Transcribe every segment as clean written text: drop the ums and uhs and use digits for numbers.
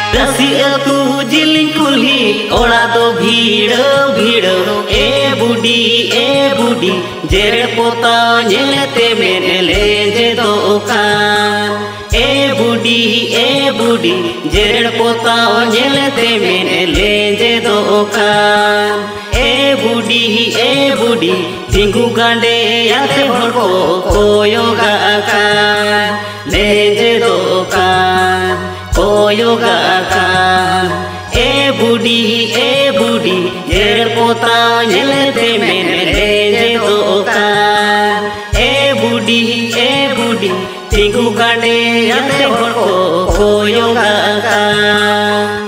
रसिया तू जिलिंग कुल्ही ओड़ा दो भीड़ भीड़ ए बुडी जेरे पोता नेलते मेरे ले जे दोकान ए बुडी जेरे पोता नेलते मेरे ले जे दोकान ए बुडी तिंगु गांडे याते भड़को कोयोगा कान ले जे दोकान कोयोगा कान ए बुडी जेर पोता नेलते मेरे ले जे दोकान ए बुडी तिंगु गांडे याते भड़को कोयोगा कान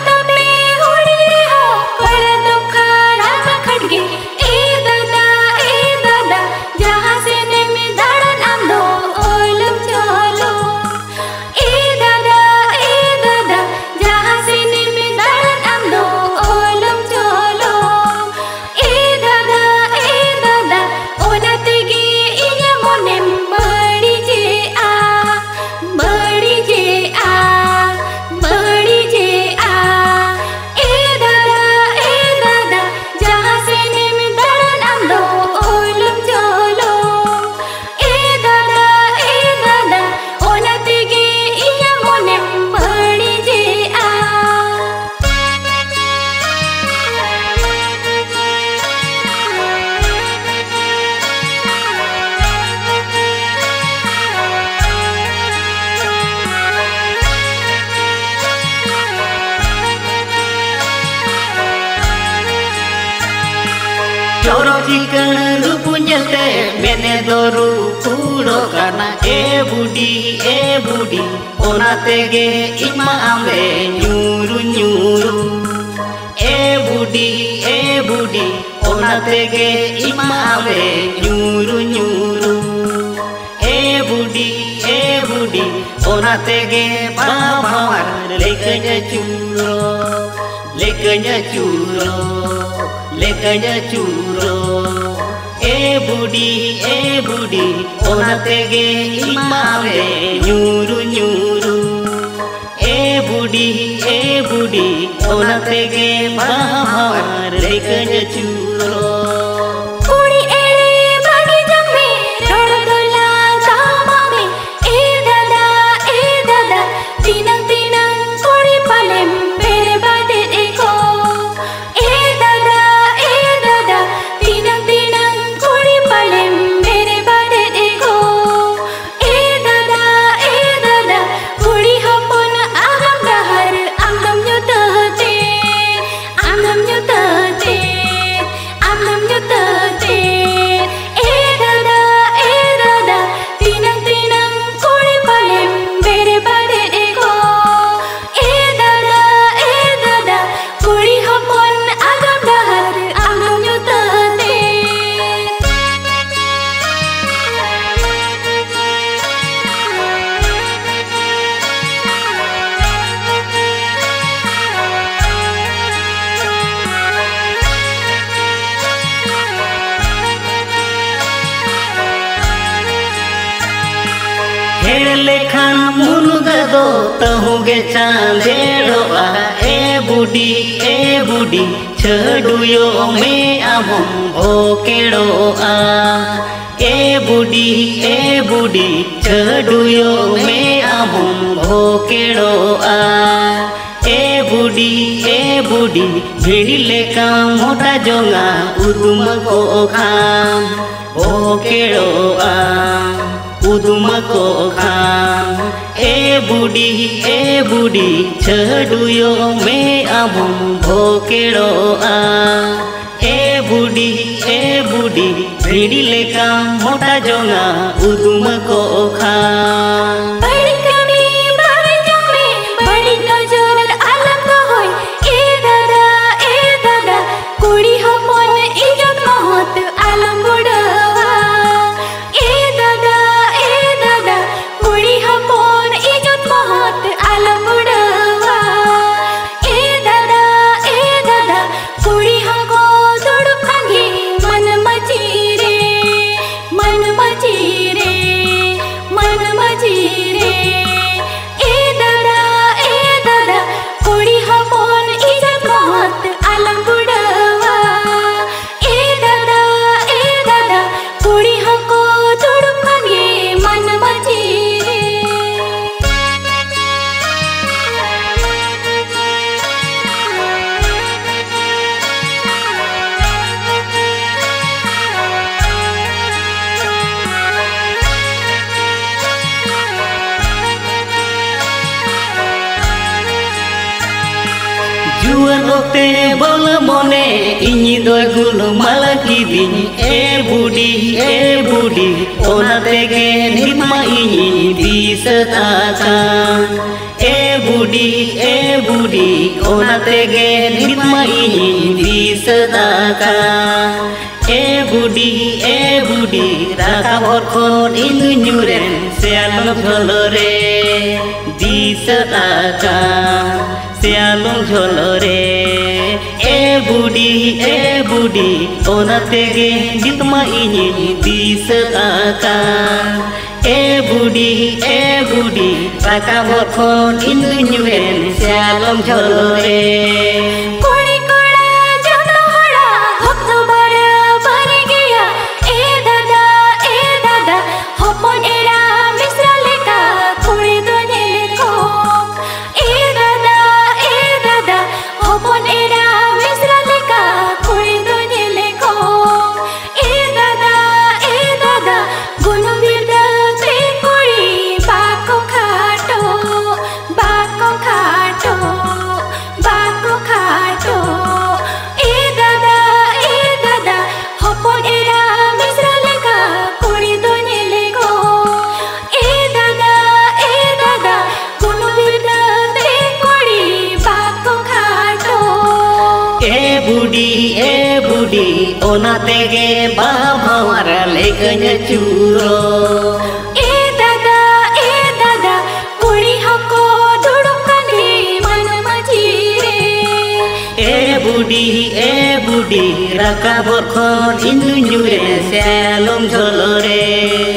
चोरो चिकन रूपुंजलते मेने दोरू कूड़ो काना ए बुडी ओना तेगे इमा आमे न्यूरू ए बुडी ओना तेगे इमा आमे न्यूरू ए बुडी ओना तेगे बाबार लेकanya चूरो ए बुडी ओना तेगे इमामे न्यूरू ए बुडी ओना तेगे बाबार लेकanya चूरो लेखान मुनुगा दो तहुगे चांदेड़ोआ ए बुडी छडुयो में आमम भोकेड़ोआ ए बुडी छडुयो में आमम भोकेड़ोआ ए बुडी भिड़ी लेका मोटा जोंगा उदुम को खाम भोकेड़ोआ उदुम को खाम ए बुडी छडुयो में आमम भोकेड़ोआ ए बुडी भिड़ी लेका मोटा जोंगा उदुम को खाम मन मची रे ते बोल मने इनी दो गुल माला की दिन ए बुढ़ी ओना तेगे निमा इनी दिसता कान ए बुढ़ी ओना तेगे निमा इनी दिसता कान ए बुढ़ी राका बरखन इंदु nyuren sealong jolore दिसता कान sealong jolore ए बुढ़ी ओना तेगे निमा इनी दिसता कान ए बुढ़ी राका बरखन इंदु nyuren sealong jolore ए बुढ़ी ओना तेगे बाबावारा लेकन चूरो ए दादा कुड़ी हको दुड़ुकनी मन मजीरे ए बुढ़ी राका बरखन इंदु nyuren sealong jolore